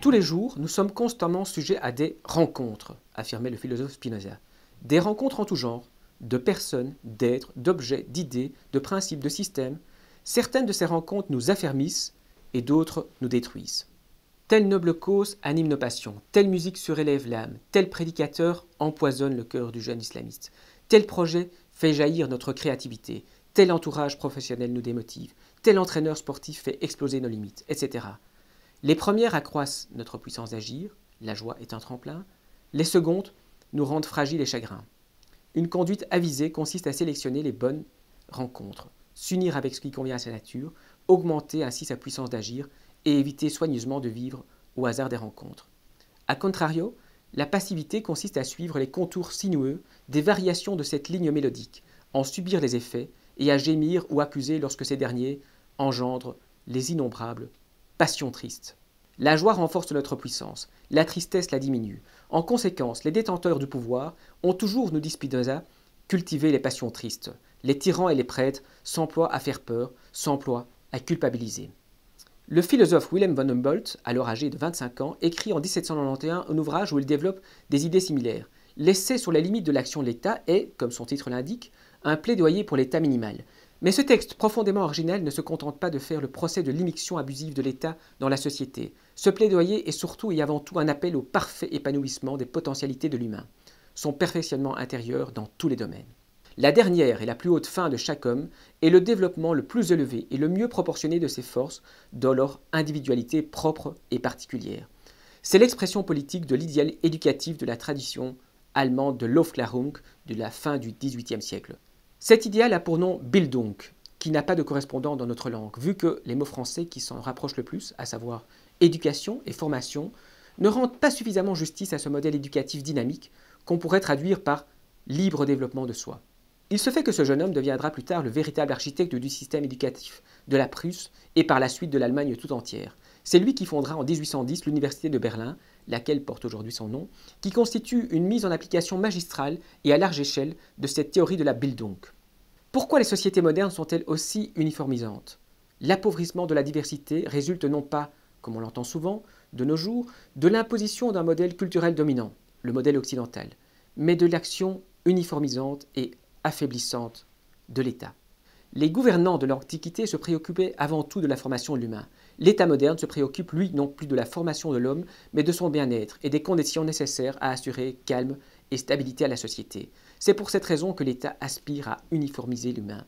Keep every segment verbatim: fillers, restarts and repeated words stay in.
Tous les jours, nous sommes constamment sujets à des rencontres, affirmait le philosophe Spinoza. Des rencontres en tout genre, de personnes, d'êtres, d'objets, d'idées, de principes, de systèmes. Certaines de ces rencontres nous affermissent et d'autres nous détruisent. Telle noble cause anime nos passions, telle musique surélève l'âme, tel prédicateur empoisonne le cœur du jeune islamiste, tel projet fait jaillir notre créativité, tel entourage professionnel nous démotive, tel entraîneur sportif fait exploser nos limites, et cetera. Les premières accroissent notre puissance d'agir, la joie est un tremplin. Les secondes nous rendent fragiles et chagrins. Une conduite avisée consiste à sélectionner les bonnes rencontres, s'unir avec ce qui convient à sa nature, augmenter ainsi sa puissance d'agir et éviter soigneusement de vivre au hasard des rencontres. A contrario, la passivité consiste à suivre les contours sinueux des variations de cette ligne mélodique, en subir les effets et à gémir ou accuser lorsque ces derniers engendrent les innombrables passions tristes. La joie renforce notre puissance, la tristesse la diminue. En conséquence, les détenteurs du pouvoir ont toujours, nous dit Spinoza, cultivé les passions tristes. Les tyrans et les prêtres s'emploient à faire peur, s'emploient à culpabiliser. Le philosophe Wilhelm von Humboldt, alors âgé de vingt-cinq ans, écrit en dix-sept cent quatre-vingt-onze un ouvrage où il développe des idées similaires. L'essai sur les limites de l'action de l'État est, comme son titre l'indique, un plaidoyer pour l'État minimal. Mais ce texte profondément original ne se contente pas de faire le procès de l'immixtion abusive de l'État dans la société. Ce plaidoyer est surtout et avant tout un appel au parfait épanouissement des potentialités de l'humain, son perfectionnement intérieur dans tous les domaines. La dernière et la plus haute fin de chaque homme est le développement le plus élevé et le mieux proportionné de ses forces dans leur individualité propre et particulière. C'est l'expression politique de l'idéal éducatif de la tradition allemande de l'Aufklärung de la fin du dix-huitième siècle. Cet idéal a pour nom Bildung, qui n'a pas de correspondant dans notre langue, vu que les mots français qui s'en rapprochent le plus, à savoir éducation et formation, ne rendent pas suffisamment justice à ce modèle éducatif dynamique qu'on pourrait traduire par libre développement de soi. Il se fait que ce jeune homme deviendra plus tard le véritable architecte du système éducatif de la Prusse et par la suite de l'Allemagne tout entière. C'est lui qui fondera en dix-huit cent dix l'université de Berlin, laquelle porte aujourd'hui son nom, qui constitue une mise en application magistrale et à large échelle de cette théorie de la Bildung. Pourquoi les sociétés modernes sont-elles aussi uniformisantes? L'appauvrissement de la diversité résulte non pas, comme on l'entend souvent, de nos jours, de l'imposition d'un modèle culturel dominant, le modèle occidental, mais de l'action uniformisante et affaiblissante de l'État. Les gouvernants de l'Antiquité se préoccupaient avant tout de la formation de l'humain. L'État moderne se préoccupe, lui, non plus de la formation de l'homme, mais de son bien-être et des conditions nécessaires à assurer calme et stabilité à la société. C'est pour cette raison que l'État aspire à uniformiser l'humain.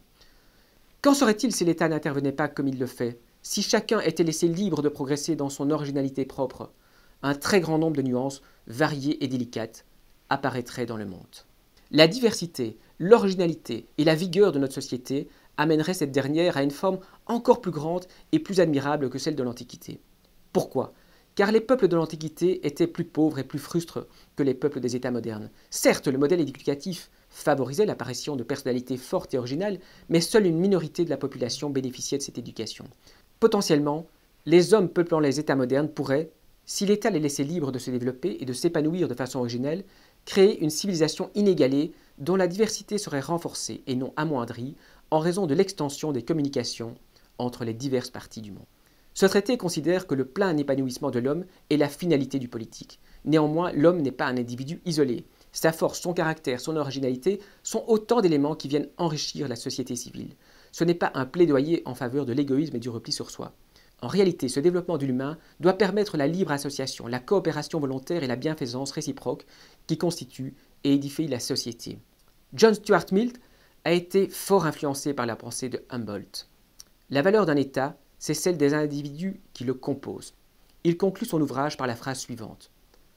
Qu'en serait-il si l'État n'intervenait pas comme il le fait, si chacun était laissé libre de progresser dans son originalité propre? Un très grand nombre de nuances, variées et délicates, apparaîtraient dans le monde. La diversité, l'originalité et la vigueur de notre société amèneraient cette dernière à une forme encore plus grande et plus admirable que celle de l'Antiquité. Pourquoi? Car les peuples de l'Antiquité étaient plus pauvres et plus frustres que les peuples des États modernes. Certes, le modèle éducatif favorisait l'apparition de personnalités fortes et originales, mais seule une minorité de la population bénéficiait de cette éducation. Potentiellement, les hommes peuplant les États modernes pourraient, si l'État les laissait libres de se développer et de s'épanouir de façon originelle, créer une civilisation inégalée dont la diversité serait renforcée et non amoindrie en raison de l'extension des communications entre les diverses parties du monde. Ce traité considère que le plein épanouissement de l'homme est la finalité du politique. Néanmoins, l'homme n'est pas un individu isolé. Sa force, son caractère, son originalité sont autant d'éléments qui viennent enrichir la société civile. Ce n'est pas un plaidoyer en faveur de l'égoïsme et du repli sur soi. En réalité, ce développement de l'humain doit permettre la libre association, la coopération volontaire et la bienfaisance réciproque qui constituent et édifient la société. John Stuart Mill a été fort influencé par la pensée de Humboldt. La valeur d'un État, c'est celle des individus qui le composent. Il conclut son ouvrage par la phrase suivante.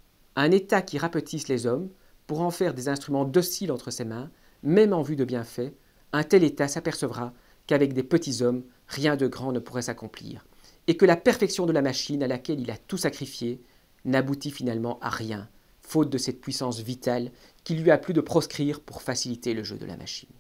Un État qui rapetisse les hommes pour en faire des instruments dociles entre ses mains, même en vue de bienfaits, un tel État s'apercevra qu'avec des petits hommes, rien de grand ne pourrait s'accomplir, et que la perfection de la machine à laquelle il a tout sacrifié n'aboutit finalement à rien, faute de cette puissance vitale qui lui a plu de proscrire pour faciliter le jeu de la machine.